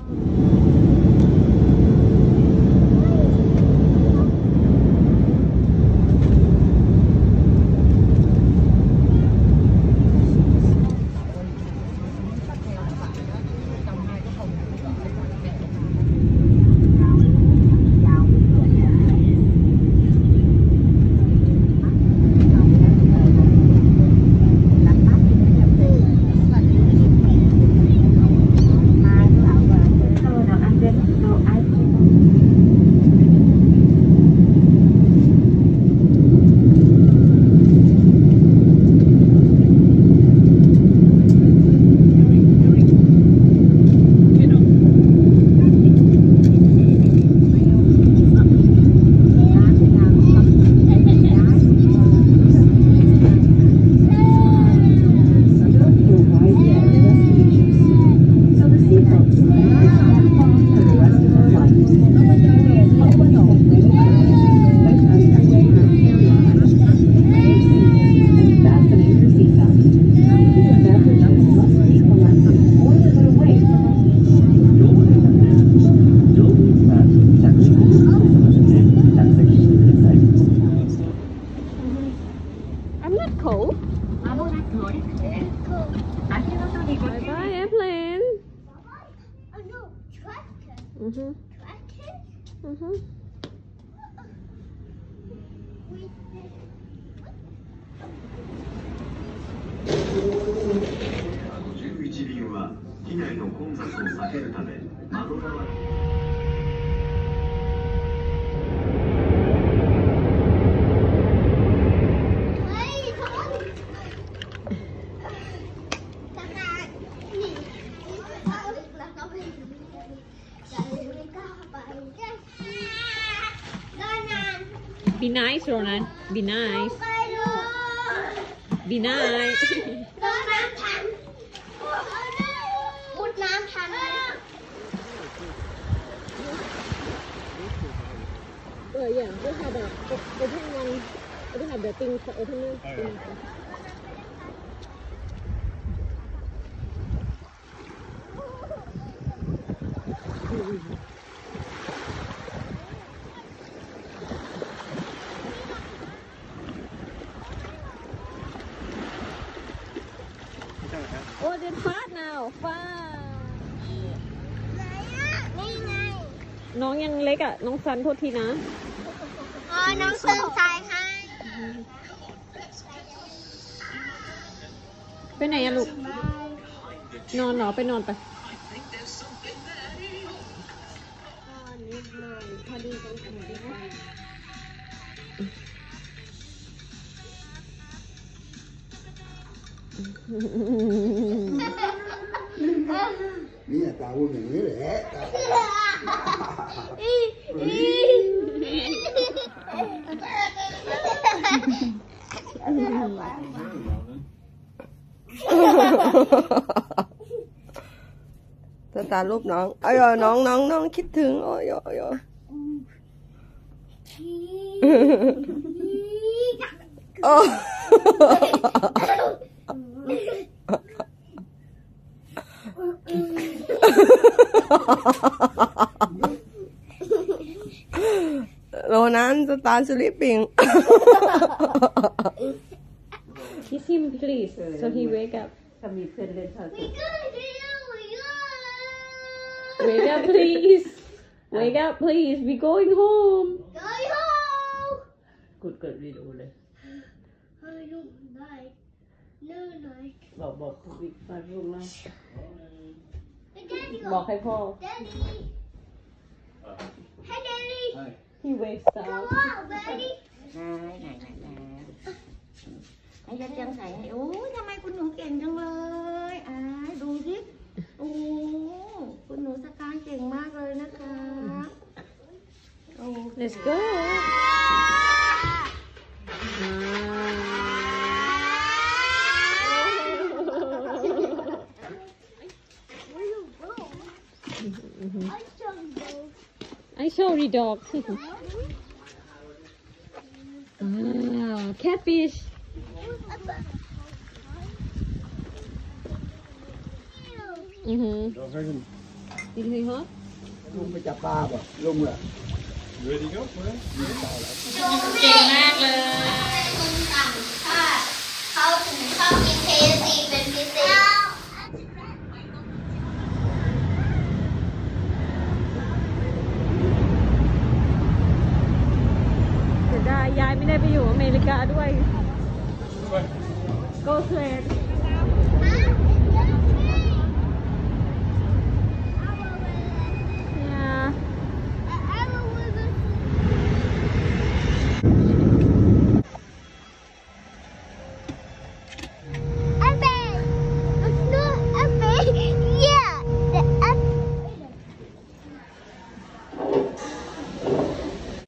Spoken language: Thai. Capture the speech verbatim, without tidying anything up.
Mhm. Mhm. じゅういち便は機内の混雑を避けるため窓側。 Be nice, Ronan. Be nice. Be nice. มุดน้ำทันเอออย่างก็ค่ะแบบโอเพนวันก็ค่ะแบบติงโอเพนเนอร์โอ้เดินฟาด now ฟาดนี่ไงน้องยังเล็กอ่ะน้องซันโทษทีนะอ๋อน้องซื้อใจให้ไปไหนอะลูกนอนเหรอไปนอนไปพอดีกันถึงได้นี่ตาวุ่นอย่างนี้แหละตาตารูปน้องอ้ยน้องน้องน้องคิดถึงโอ้ยโอ้ยโอ้โรนันจะตาสลิปปิ้ง Kiss him please so he wake up Wake up please Wake up please we going home Good good video เลยบอกบอกวิกมาลูกนะบอกให้พ่อ Hey Daddy he wakes up Go out Daddy ไหนไหนไหนไอ้ยัดยังใส่ให้โอ้ยทำไมคุณหนูเก่งจังเลยอ่าดูสิโอ้คุณหนูสกายเก่งมากเลยนะคะโอ้ let's go I saw the dog. Ah, catfish. Mhm. จริงสิฮะลุงไปจับปลาป่ะลุงเหรอเก่งมากเลยคุณสั่งถ้าเขาถึงชอบกินเคฟซีเป็นพิเศษเสียดายยายไม่ได้ไปอยู่อเมริกาด้วย go trade